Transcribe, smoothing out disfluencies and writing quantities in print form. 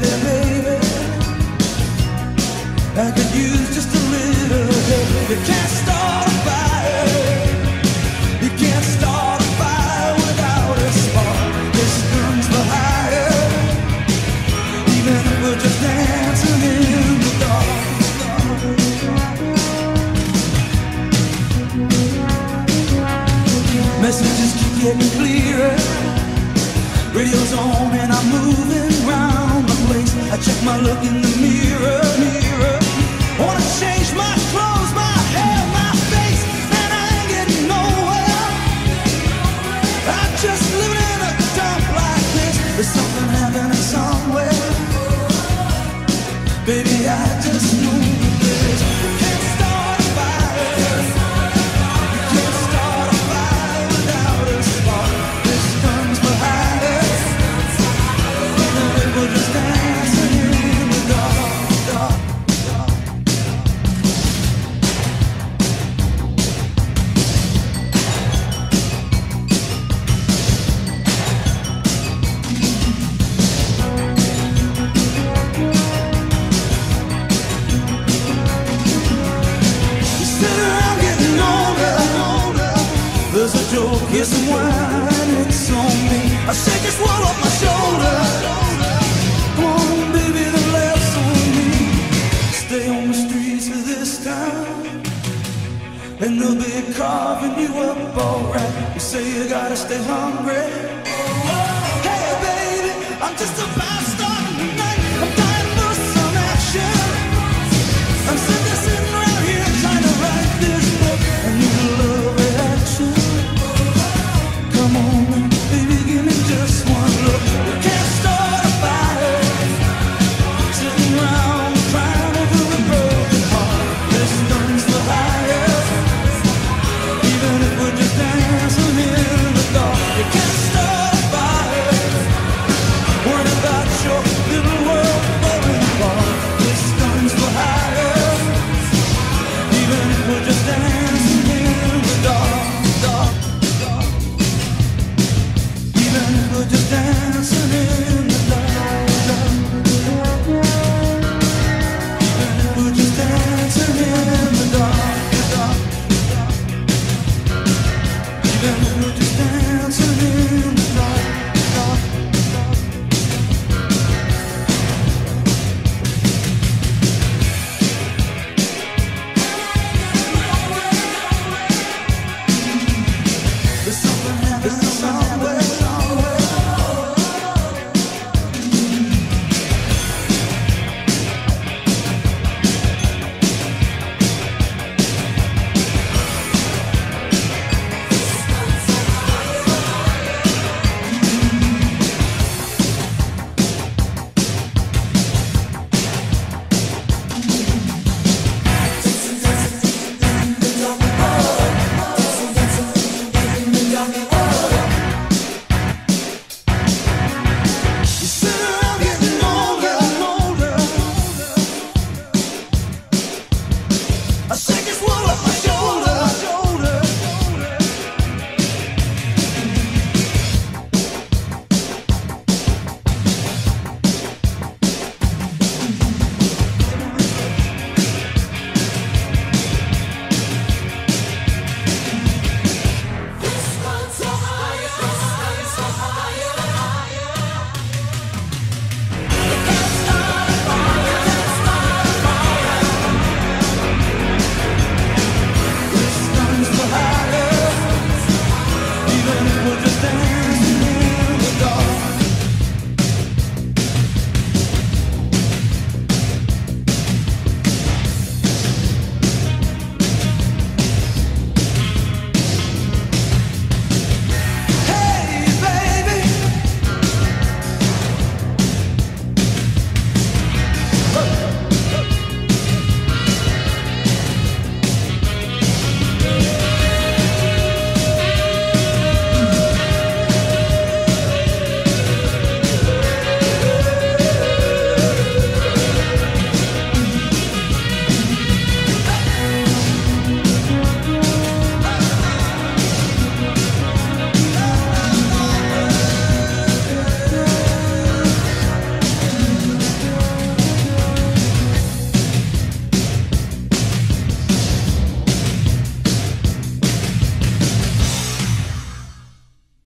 there, baby. I could use just a little help. You can't start a fire. You can't start a fire without a spark. This burns for higher, even if we're just dancing in the dark. Messages keep getting clearer. Radio's on and I'm moving round the place. I check my look in the mirror. Wanna change my clothes, my hair, my face, and I ain't getting nowhere. I'm just living in a dump like this. There's something happening somewhere. Baby, I just know this. You can't start a fire. You can't start a fire without a spark. This comes behind us. We're just dancing in the dark. There's a joke, here's some wine, it's on me. I shake this world off my shoulder. Come on, baby, the laughs on me. Stay on the streets of this town, and they'll be carving you up alright. You say you gotta stay hungry. Hey, baby, I'm just a